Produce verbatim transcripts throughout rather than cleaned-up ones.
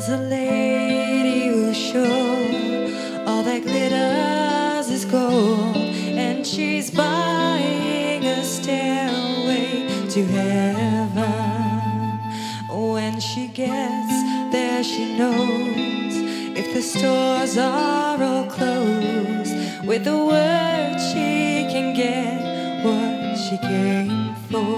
There's a lady who's sure all that glitters is gold, and she's buying a stairway to heaven. When she gets there, she knows if the stores are all closed, with the word she can get what she came for.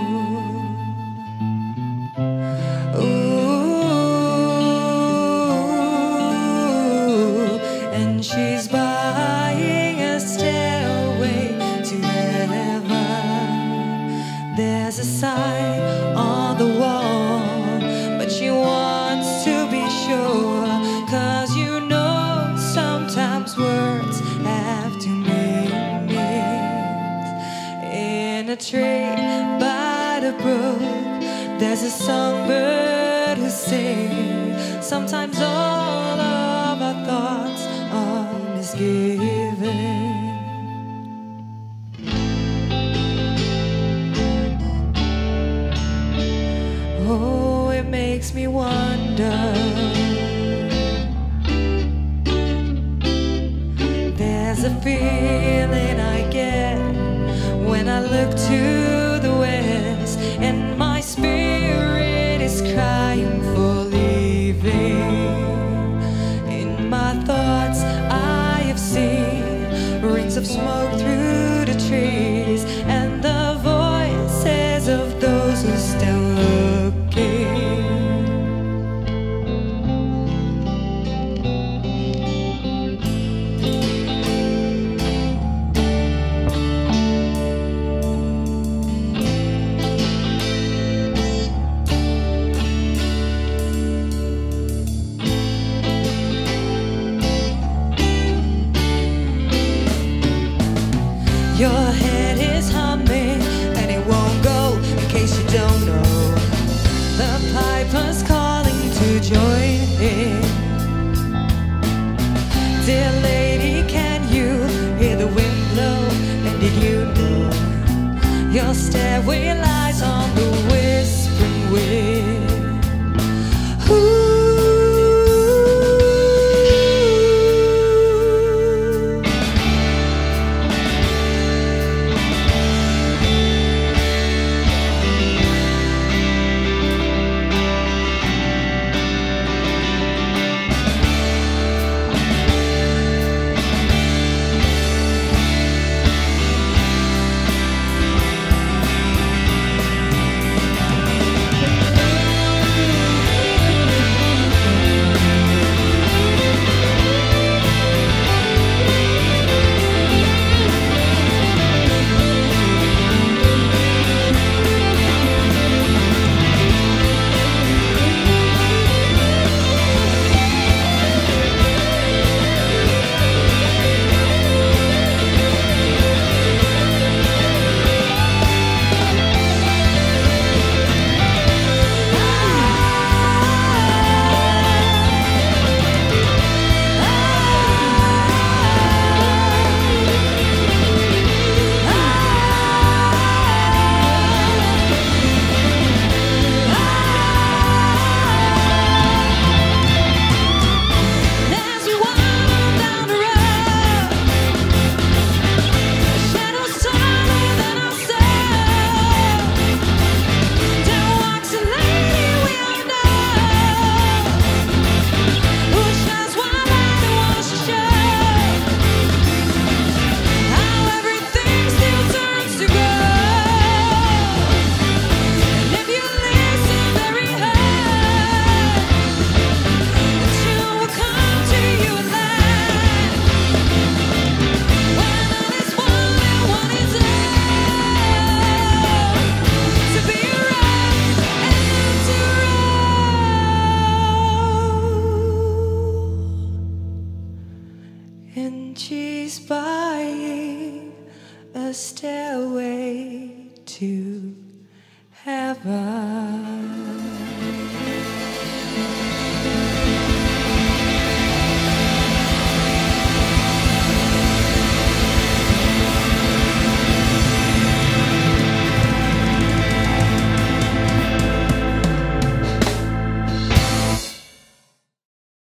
Ooh, and she's buying a stairway to heaven. There's a sign on the wall, but she wants to be sure, 'cause you know sometimes words have two meanings. In a tree by the brook, there's a songbird who sings. Sometimes all of our thoughts are misgiven. Oh, it makes me wonder. There's a feeling I get when I look to the west, and my spirit is crying for leaving. In my thoughts I have seen rings of smoke through the trees, and the voices of those who still looking. Your head is humming and it won't go, in case you don't know. The piper's calling to join in. Dear lady, can you hear the wind blow? And did you know your stairway lies on the whispering wind? Ooh. And she's buying a stairway to heaven.